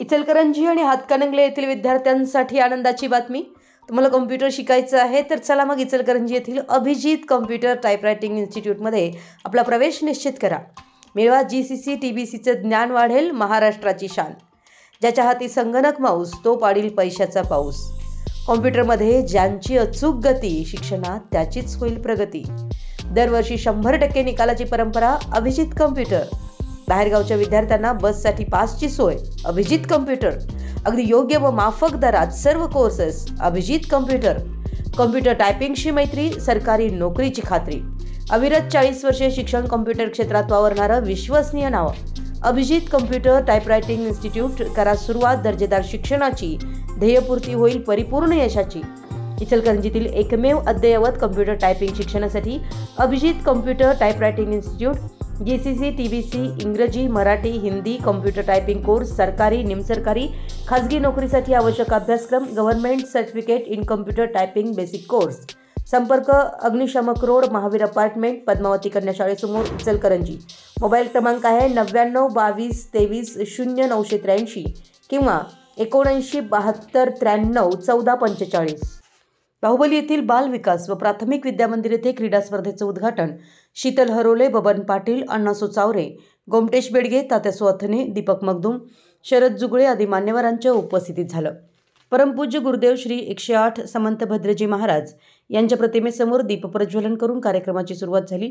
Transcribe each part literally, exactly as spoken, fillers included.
इचलकरंजी आणि हातकणंगले येथील विद्यार्थ्यांसाठी आनंदाची बातमी। तुम्हाला कॉम्प्युटर शिकायचं आहे तर चला मग इचलकरंजी येथील अभिजित कॉम्प्युटर टायपरायटिंग इन्स्टिट्यूटमध्ये आपला प्रवेश निश्चित करा। मिळवा जीसीसी टीबीसीचे ज्ञान वाढेल महाराष्ट्राची शान। ज्याच्या हाती संगणक माऊस तो पाडील पैशाचा पाऊस। कॉम्प्युटरमध्ये ज्यांची अचूक गती शिक्षणात त्याचीच होईल प्रगती। दरवर्षी शंभर टक्के निकालाची परंपरा अभिजित कॉम्प्युटर। बाहेरगावच्या विद्यार्थ्यांना बससाठी पासची सोय अभिजित कॉम्प्युटर। अगदी योग्य व माफक दरात सर्व कोर्सेस अभिजित कॉम्प्युटर। कॉम्प्युटर टायपिंगशी मैत्री सरकारी नोकरीची खात्री। अविरत चाळीस वर्षे शिक्षण कॉम्प्युटर क्षेत्रात वावरणारं विश्वसनीय नाव अभिजित कॉम्प्युटर टायपरायटिंग इन्स्टिट्यूट। करा सुरुवात दर्जेदार शिक्षणाची, ध्येयपूर्ती होईल परिपूर्ण यशाची। इचलकरंजीतील एकमेव अद्ययावत कॉम्प्युटर टायपिंग शिक्षणासाठी Abhijit computer typewriting institute. GCC TBC इंग्रजी Marathi Hindi computer typing course सरकारी निमसरकारी खाजगी नोकरीसाठी आवश्यक अभ्यासक्रम government certificate in computer typing basic course. संपर्क अग्निशामक रोड महावीर अपार्टमेंट पद्मावती कन्या शाळेसमोर इचलकरंजी। मोबाईल क्रमांक आहे नव्याण्णव बावीस तेवीस शून्य नऊशे त्र्याऐंशी किंवा एकोणऐंशी बहात्तर त्र्याण्णव चौदा पंचेचाळीस। बाहुबली येथील बाल विकास व प्राथमिक विद्यामंदिर येथे क्रीडा स्पर्धेचे उद्घाटन शीतल हरोले, बबन पाटील, अण्णासो चावरे, गोमटेश बेडगे, तात्यासो अथने, दीपक मगदूम, शरद जुगळे आदी मान्यवरांच्या उपस्थितीत झालं। परमपूज्य गुरुदेव श्री एकशे आठ समंत भद्रजी महाराज यांच्या प्रतिमेसमोर दीप प्रज्वलन करून कार्यक्रमाची सुरुवात झाली।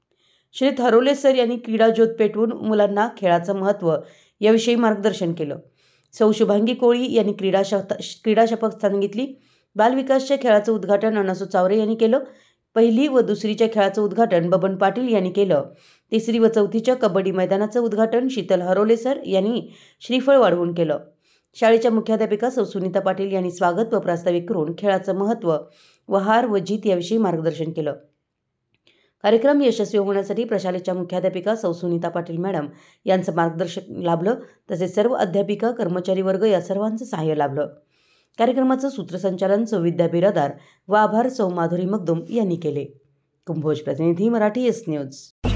श्री हरोले सर यांनी क्रीडा ज्योत पेटवून मुलांना खेळाचं महत्त्व याविषयी मार्गदर्शन केलं। सौ शुभांगी कोळी यांनी क्रीडा क्रीडा शपथ सांगितली। बालविकासच्या खेळाचं उद्घाटन अण्णासो चावरे यांनी केलं। पहिली व दुसरीच्या खेळाचं उद्घाटन बबन पाटील यांनी केलं। तिसरी व चौथीच्या कबड्डी मैदानाचं उद्घाटन शीतल हरोले सर यांनी श्रीफळ वाढवून केलं। शाळेच्या मुख्याध्यापिका सौ सुनीता पाटील यांनी स्वागत व प्रास्ताविक करून खेळाचं महत्त्व व हार व जीत याविषयी मार्गदर्शन केलं। कार्यक्रम यशस्वी होण्यासाठी प्रशालेच्या मुख्याध्यापिका सौ सुनीता पाटील मॅडम यांचं मार्गदर्शन लाभलं, तसेच सर्व अध्यापिका कर्मचारी वर्ग या सर्वांचं सहाय्य लाभलं। कार्यक्रमाचं सूत्रसंचालन सौ विद्या बिरादार व आभार सौ माधुरी मगदूम यांनी केले। कुंभोज प्रतिनिधी मराठी एस न्यूज।